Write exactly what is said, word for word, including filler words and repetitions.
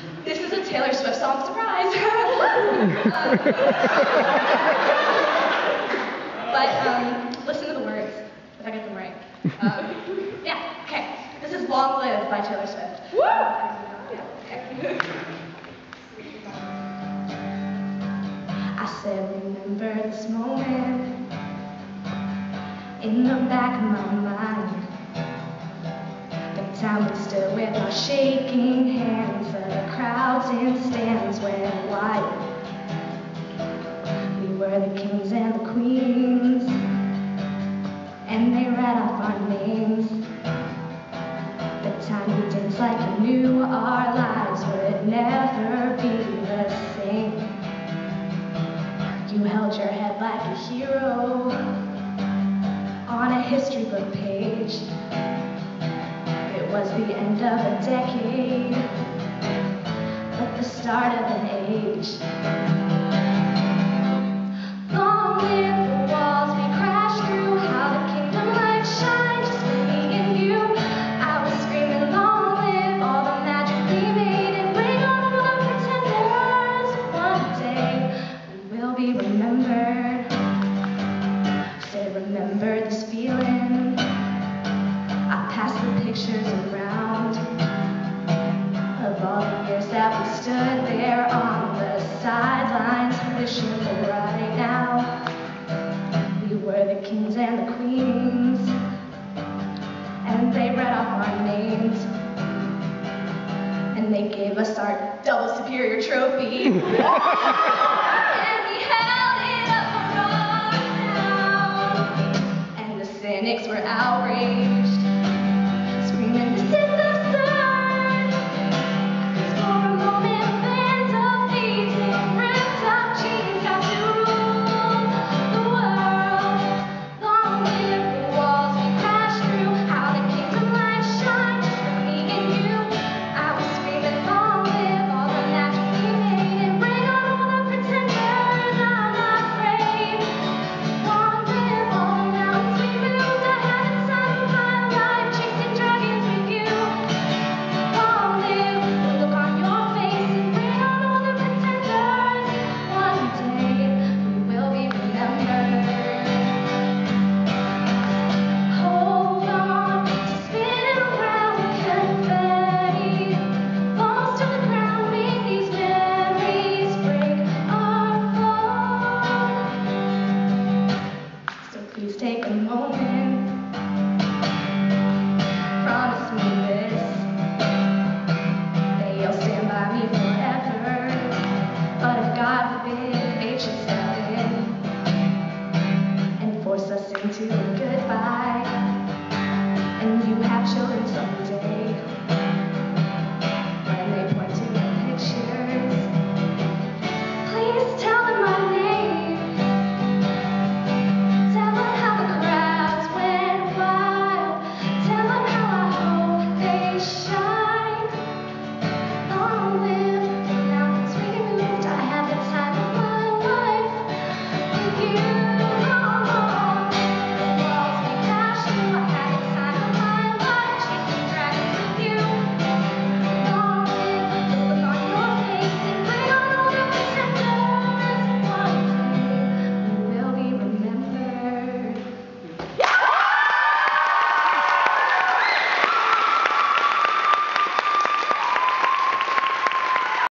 This is a Taylor Swift song, surprise! But um, listen to the words, if I get them right. Um, yeah, okay. This is Long Live by Taylor Swift. Woo! Yeah, okay. I said, remember this moment in the back of my mind. The time we stood with our shaking hands, the crowds in stands went wild. We were the kings and the queens, and they read off our names. The time we danced like we knew our lives would never be the same. You held your head like a hero on a history book page. It was the end of a decade, but the start of an age. Long live the walls we crashed through, how the kingdom light shine just for me and you. I was screaming, long live all the magic we made, and bring on all the pretenders. One day we will be remembered. Say, remember this feeling. I pass the pictures around of all the years that we stood there on the sidelines, wishing for right now. We were the kings and the queens, and they read off our names, and they gave us our double superior trophy. And we held it up for all now, and the cynics were outraged.